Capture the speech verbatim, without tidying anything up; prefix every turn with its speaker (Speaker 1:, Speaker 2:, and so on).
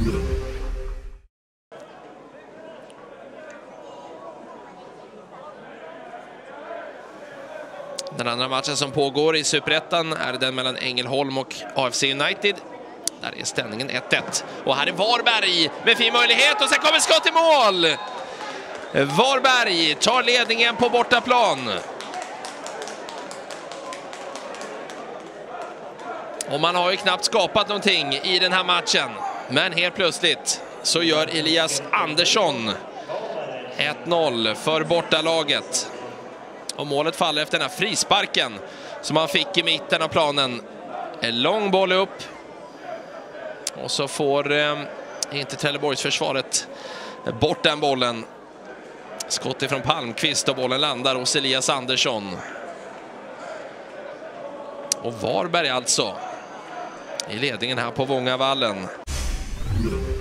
Speaker 1: Den andra matchen som pågår i Superettan är den mellan Ängelholm och A F C United. Där är ställningen ett ett. Och här är Varberg med fin möjlighet och sen kommer skott i mål! Varberg tar ledningen på bortaplan. Och man har ju knappt skapat någonting i den här matchen. Men helt plötsligt så gör Elias Andersson ett noll för bortalaget. Och målet faller efter den här frisparken som han fick i mitten av planen. En lång boll upp. Och så får eh, inte Trelleborgs försvaret bort den bollen. Skott ifrån Palmqvist och bollen landar hos Elias Andersson. Och Varberg alltså i ledningen här på Vångavallen.